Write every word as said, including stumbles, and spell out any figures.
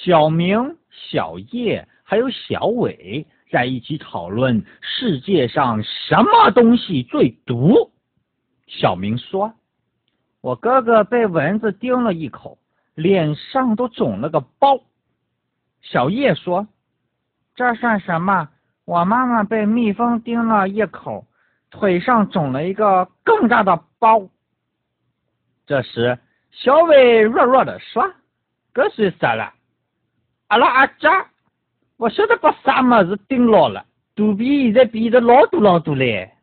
小明、小叶还有小伟在一起讨论世界上什么东西最毒。小明说：“我哥哥被蚊子叮了一口，脸上都肿了个包。”小叶说：“这算什么？我妈妈被蜜蜂叮了一口，腿上肿了一个更大的包。”这时，小伟弱弱地说：“这算啥了？阿拉阿家，我晓得把啥么子叮牢了，肚皮现在变得老大老大嘞。”